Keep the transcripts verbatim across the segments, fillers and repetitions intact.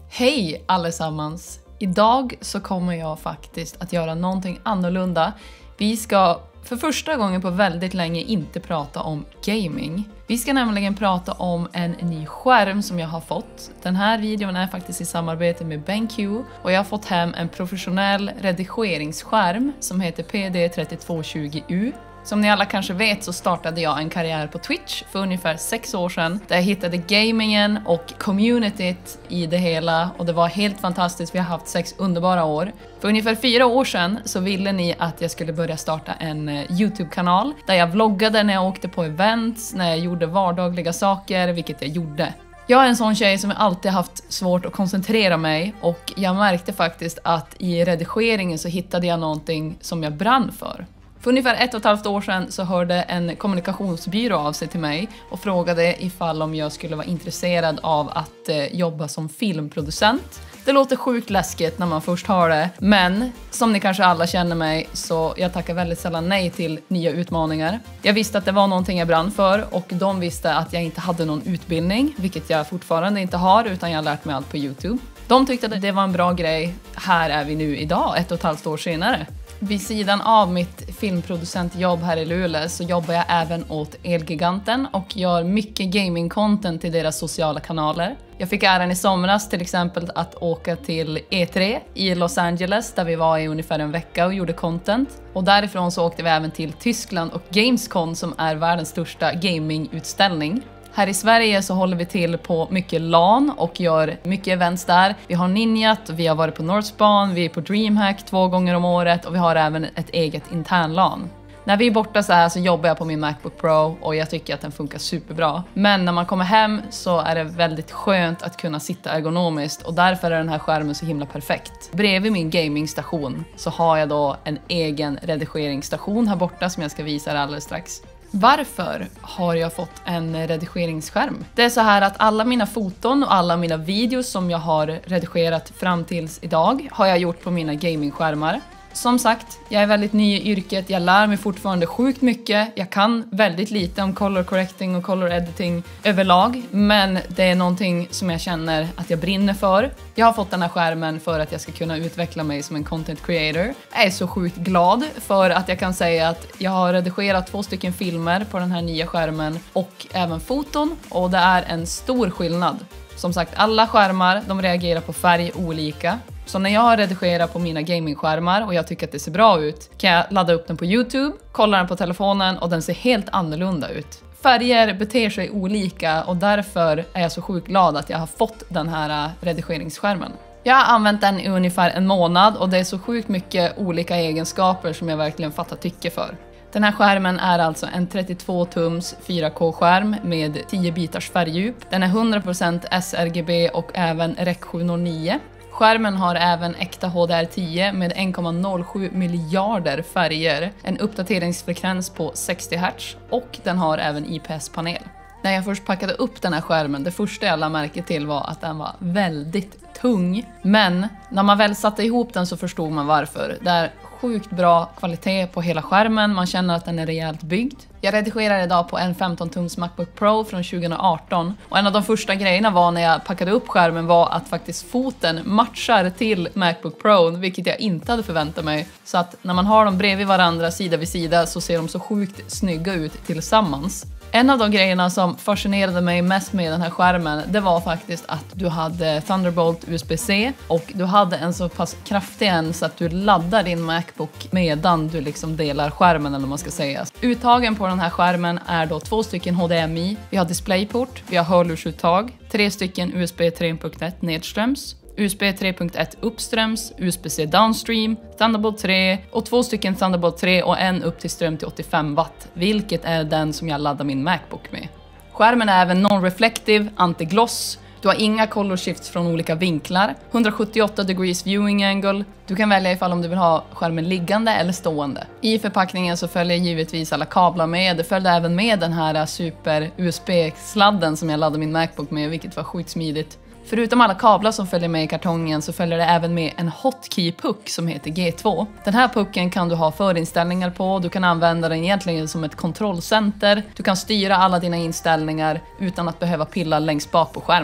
Hej allesammans! Idag så kommer jag faktiskt att göra någonting annorlunda. Vi ska för första gången på väldigt länge inte prata om gaming. Vi ska nämligen prata om en ny skärm som jag har fått. Den här videon är faktiskt i samarbete med BenQ och jag har fått hem en professionell redigeringsskärm som heter P D tre två två zero U. Som ni alla kanske vet så startade jag en karriär på Twitch för ungefär sex år sedan. Där jag hittade gamingen och communityt i det hela och det var helt fantastiskt. Vi har haft sex underbara år. För ungefär fyra år sedan så ville ni att jag skulle börja starta en YouTube-kanal. Där jag vloggade när jag åkte på events, när jag gjorde vardagliga saker, vilket jag gjorde. Jag är en sån tjej som alltid haft svårt att koncentrera mig och jag märkte faktiskt att i redigeringen så hittade jag någonting som jag brann för. För ungefär ett och ett halvt år sedan så hörde en kommunikationsbyrå av sig till mig och frågade ifall om jag skulle vara intresserad av att eh, jobba som filmproducent. Det låter sjukt läskigt när man först hör det, men som ni kanske alla känner mig så jag tackar väldigt sällan nej till nya utmaningar. Jag visste att det var någonting jag brann för och de visste att jag inte hade någon utbildning, vilket jag fortfarande inte har utan jag har lärt mig allt på YouTube. De tyckte att det var en bra grej. Här är vi nu idag, ett och ett halvt år senare. Vid sidan av mitt filmproducentjobb här i Luleå så jobbar jag även åt Elgiganten och gör mycket gaming-content till deras sociala kanaler. Jag fick äran i somras till exempel att åka till E tre i Los Angeles där vi var i ungefär en vecka och gjorde content. Och därifrån så åkte vi även till Tyskland och Gamescom som är världens största gamingutställning. Här i Sverige så håller vi till på mycket LAN och gör mycket events där. Vi har Ninjat, vi har varit på Northspawn, vi är på DreamHack två gånger om året och vi har även ett eget intern LAN. När vi är borta så här så jobbar jag på min MacBook Pro och jag tycker att den funkar superbra. Men när man kommer hem så är det väldigt skönt att kunna sitta ergonomiskt och därför är den här skärmen så himla perfekt. Bredvid min gamingstation så har jag då en egen redigeringsstation här borta som jag ska visa er alldeles strax. Varför har jag fått en redigeringsskärm? Det är så här att alla mina foton och alla mina videos som jag har redigerat fram tills idag har jag gjort på mina gamingskärmar. Som sagt, jag är väldigt ny i yrket, jag lär mig fortfarande sjukt mycket. Jag kan väldigt lite om color correcting och color editing överlag, men det är någonting som jag känner att jag brinner för. Jag har fått den här skärmen för att jag ska kunna utveckla mig som en content creator. Jag är så sjukt glad för att jag kan säga att jag har redigerat två stycken filmer på den här nya skärmen och även foton, och det är en stor skillnad. Som sagt, alla skärmar de reagerar på färg olika. Så när jag redigerar på mina gamingskärmar och jag tycker att det ser bra ut kan jag ladda upp den på YouTube, kolla den på telefonen och den ser helt annorlunda ut. Färger beter sig olika och därför är jag så sjukt glad att jag har fått den här redigeringsskärmen. Jag har använt den i ungefär en månad och det är så sjukt mycket olika egenskaper som jag verkligen fattar tycke för. Den här skärmen är alltså en trettiotvå tums fyra K-skärm med tio bitars färgdjup. Den är hundra procent sRGB och även R E C sju noll nio. Skärmen har även äkta H D R tio med en komma noll sju miljarder färger, en uppdateringsfrekvens på sextio hertz och den har även I P S-panel. När jag först packade upp den här skärmen, det första jag lade märke till var att den var väldigt tung. Men när man väl satte ihop den så förstod man varför. Det är sjukt bra kvalitet på hela skärmen, man känner att den är rejält byggd. Jag redigerar idag på en femton tums MacBook Pro från tjugo arton och en av de första grejerna var när jag packade upp skärmen var att faktiskt foten matchar till MacBook Pro, vilket jag inte hade förväntat mig. Så att när man har dem bredvid varandra sida vid sida så ser de så sjukt snygga ut tillsammans. En av de grejerna som fascinerade mig mest med den här skärmen, det var faktiskt att du hade Thunderbolt U S B C och du hade en så pass kraftig en så att du laddar din MacBook medan du liksom delar skärmen, eller vad man ska säga. Uttagen på den här skärmen är då två stycken H D M I, vi har DisplayPort, vi har hörlursuttag, tre stycken U S B tre punkt ett nedströms, U S B tre punkt ett uppströms, U S B C downstream, Thunderbolt tre och två stycken Thunderbolt tre och en upp till ström till åttiofem watt, vilket är den som jag laddar min MacBook med. Skärmen är även non-reflective, anti-gloss. Du har inga color shifts från olika vinklar, hundrasjuttioåtta degrees viewing angle. Du kan välja ifall om du vill ha skärmen liggande eller stående. I förpackningen så följer givetvis alla kablar med. Det följde även med den här super U S B-sladden som jag laddade min MacBook med, vilket var sjukt smidigt. Förutom alla kablar som följer med i kartongen så följer det även med en hotkey-puck som heter G två. Den här pucken kan du ha förinställningar på, du kan använda den egentligen som ett kontrollcenter. Du kan styra alla dina inställningar utan att behöva pilla längst bak på skärmen.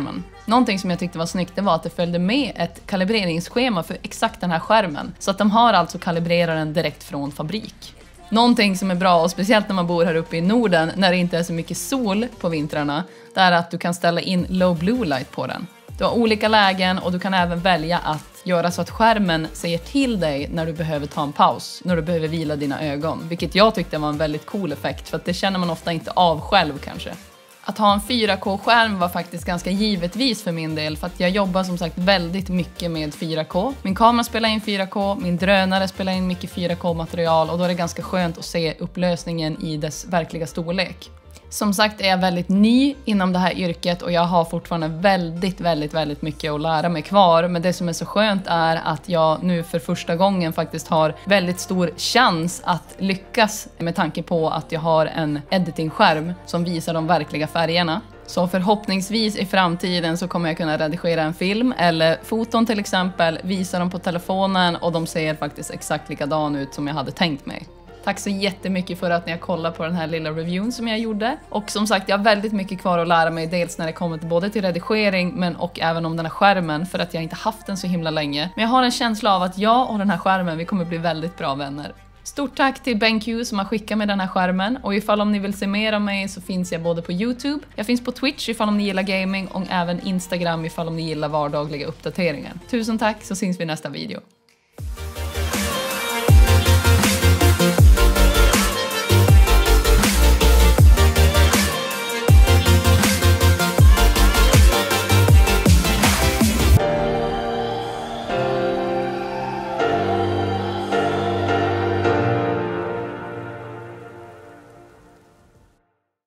Någonting som jag tyckte var snyggt, det var att det följde med ett kalibreringsschema för exakt den här skärmen. Så att de har alltså kalibrerat den direkt från fabrik. Någonting som är bra, och speciellt när man bor här uppe i Norden när det inte är så mycket sol på vintrarna, det är att du kan ställa in low blue light på den. Du har olika lägen och du kan även välja att göra så att skärmen säger till dig när du behöver ta en paus, när du behöver vila dina ögon. Vilket jag tyckte var en väldigt cool effekt, för att det känner man ofta inte av själv kanske. Att ha en fyra K-skärm var faktiskt ganska givetvis för min del, för att jag jobbar som sagt väldigt mycket med fyra K. Min kamera spelar in fyra K, min drönare spelar in mycket fyra K-material, och då är det ganska skönt att se upplösningen i dess verkliga storlek. Som sagt är jag väldigt ny inom det här yrket och jag har fortfarande väldigt, väldigt, väldigt mycket att lära mig kvar. Men det som är så skönt är att jag nu för första gången faktiskt har väldigt stor chans att lyckas, med tanke på att jag har en editingskärm som visar de verkliga färgerna. Så förhoppningsvis i framtiden så kommer jag kunna redigera en film eller foton till exempel, visa dem på telefonen och de ser faktiskt exakt likadan ut som jag hade tänkt mig. Tack så jättemycket för att ni har kollat på den här lilla reviewen som jag gjorde. Och som sagt, jag har väldigt mycket kvar att lära mig, dels när det kommer till både till redigering men och även om den här skärmen, för att jag inte haft den så himla länge. Men jag har en känsla av att jag och den här skärmen, vi kommer bli väldigt bra vänner. Stort tack till BenQ som har skickat med den här skärmen, och ifall om ni vill se mer av mig så finns jag både på YouTube, jag finns på Twitch ifall om ni gillar gaming, och även Instagram ifall om ni gillar vardagliga uppdateringar. Tusen tack, så syns vi i nästa video.